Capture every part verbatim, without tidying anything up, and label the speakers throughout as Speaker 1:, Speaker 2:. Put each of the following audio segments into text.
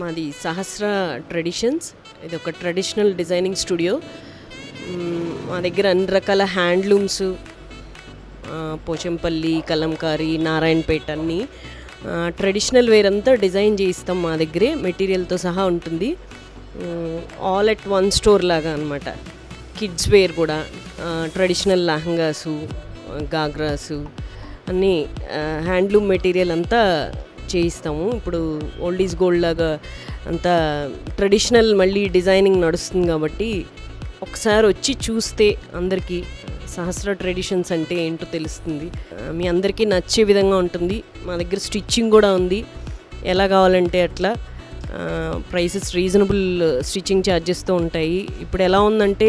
Speaker 1: మాది సహస్ర ట్రెడిషన్స్. ఇది ఒక ట్రెడిషనల్ డిజైనింగ్ స్టూడియో. మా దగ్గర అన్ని రకాల హ్యాండ్లూమ్స్, పోచంపల్లి, కలంకారీ, నారాయణపేట అన్నీ ట్రెడిషనల్ వేర్ అంతా డిజైన్ చేయిస్తాం. మా దగ్గరే మెటీరియల్తో సహా ఉంటుంది. ఆల్ ఎట్ వన్ స్టోర్ లాగా అనమాట. కిడ్స్ వేర్ కూడా, ట్రెడిషనల్ లెహంగాసు, గాగ్రాసు అన్నీ హ్యాండ్లూమ్ మెటీరియల్ అంతా చేయిస్తాము. ఇప్పుడు ఓల్డ్ ఈజ్ గోల్డ్ లాగా అంతా ట్రెడిషనల్ మళ్ళీ డిజైనింగ్ నడుస్తుంది కాబట్టి ఒకసారి వచ్చి చూస్తే అందరికీ సహస్ర ట్రెడిషన్స్ అంటే ఏంటో తెలుస్తుంది. మీ అందరికీ నచ్చే విధంగా ఉంటుంది. మా దగ్గర స్టిచ్చింగ్ కూడా ఉంది. ఎలా కావాలంటే అట్లా ప్రైసెస్ రీజనబుల్ స్టిచ్చింగ్ ఛార్జెస్తో ఉంటాయి. ఇప్పుడు ఎలా ఉందంటే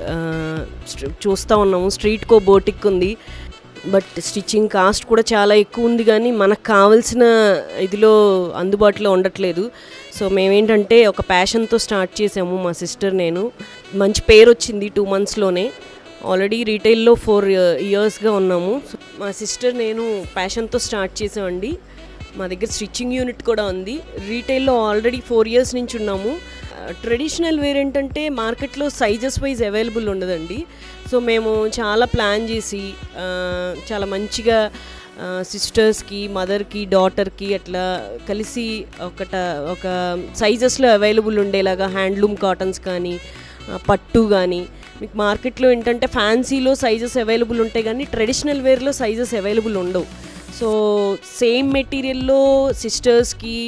Speaker 1: చూస్తూ ఉన్నాము, స్ట్రీట్ కో బోటిక్ ఉంది, బట్ స్టిచ్చింగ్ కాస్ట్ కూడా చాలా ఎక్కువ ఉంది, కానీ మనకు కావాల్సిన ఇదిలో అందుబాటులో ఉండట్లేదు. సో మేమేంటంటే ఒక ప్యాషన్తో స్టార్ట్ చేసాము, మా సిస్టర్ నేను. మంచి పేరు వచ్చింది టూ మంత్స్లోనే. ఆల్రెడీ రీటైల్లో ఫోర్ ఇయర్స్గా ఉన్నాము. మా సిస్టర్ నేను ప్యాషన్తో స్టార్ట్ చేసామండి. మా దగ్గర స్టిచ్చింగ్ యూనిట్ కూడా ఉంది. రీటైల్లో ఆల్రెడీ ఫోర్ ఇయర్స్ నుంచి ఉన్నాము. ట్రెడిషనల్ వేర్ ఏంటంటే మార్కెట్లో సైజెస్ వైజ్ అవైలబుల్ ఉండదండి. సో మేము చాలా ప్లాన్ చేసి చాలా మంచిగా సిస్టర్స్కి, మదర్కి, డాటర్కి అట్లా కలిసి ఒకట ఒక సైజెస్లో అవైలబుల్ ఉండేలాగా హ్యాండ్లూమ్ కాటన్స్ కానీ, పట్టు కానీ, మీకు మార్కెట్లో ఏంటంటే ఫ్యాన్సీలో సైజెస్ అవైలబుల్ ఉంటాయి కానీ ట్రెడిషనల్ వేర్లో సైజెస్ అవైలబుల్ ఉండవు. సో సేమ్ మెటీరియల్లో సిస్టర్స్కి,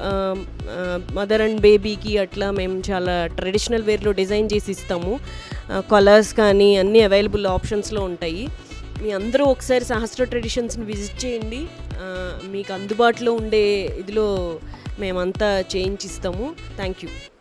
Speaker 1: మదర్ అండ్ బేబీకి అట్లా మేము చాలా ట్రెడిషనల్ వేర్లో డిజైన్ చేసి ఇస్తాము. కలర్స్ కానీ అన్నీ అవైలబుల్ ఆప్షన్స్లో ఉంటాయి. మీ అందరూ ఒకసారి సహస్ర ట్రెడిషన్స్ని విజిట్ చేయండి. మీకు అందుబాటులో ఉండే ఇదిలో మేమంతా చేయించిస్తాము. Thank you.